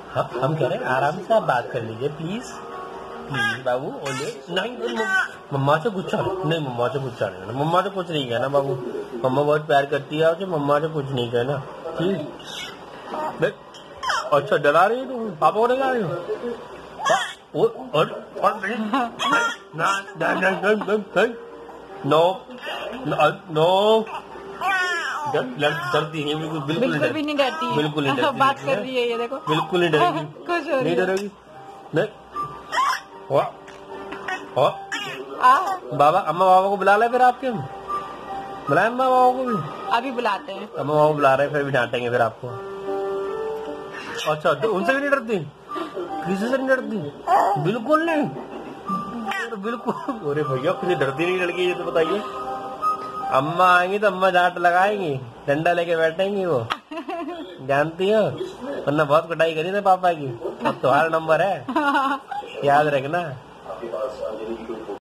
हम कह रहे हैं आराम से आप बात कर लीजिए प्लीज प्लीज बाबू। ओले नहीं मम्मा से गुस्सा नहीं, मम्मा से गुस्सा नहीं, मम्मा से कुछ नहीं कहना बाबू। मम्मा बहुत प्यार करती है आपसे, मम्मा से कुछ नहीं कहना ठीक। अच्छा डरा रही हो तुम, पापा को डरा रही हो? नो नो डरती है बिल्कुल भी नहीं डरती है, बिल्कुल नहीं डरती, बात कर रही है ये देखो, बिल्कुल नहीं डरेगी, खुश हो रही नहीं है। डरेगी नहीं। बाबा अम्मा बाबा को बुला ले फिर आपके, बुलाए अम्मा बाबा को भी, अभी बुलाते हैं। अम्मा बाबा को बुला रहे हैं, फिर भी डांटेंगे फिर आपको। अच्छा तो उनसे भी नहीं डरती, किसी से नहीं डरती? बिल्कुल नहीं, बिल्कुल। अरे भैया किसी डरती नहीं लड़की, ये तो बताइए। अम्मा आएंगी तो अम्मा डांट लगाएंगी, डंडा लेके बैठेंगी वो, जानती हो, वरना बहुत कुटाई करी ना पापा की। अब तुम्हारा नंबर है, याद रखना।